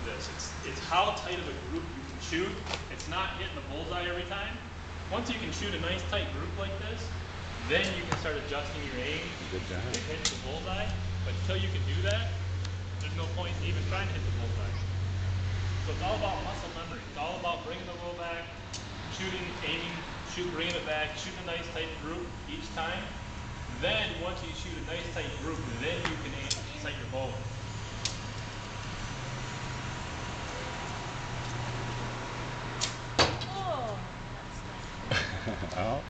with this. It's how tight of a group you can shoot. It's not hitting the bullseye every time. Once you can shoot a nice tight group like this, then you can start adjusting your aim to hit the bullseye. But until you can do that, there's no point in even trying to hit the bullseye. So it's all about muscle memory. It's all about bringing the bow back, shooting, aiming, bringing it back, shooting a nice tight group each time. Then once you shoot a nice tight group, then you can sight your bow. Oh, that's nice. Oh.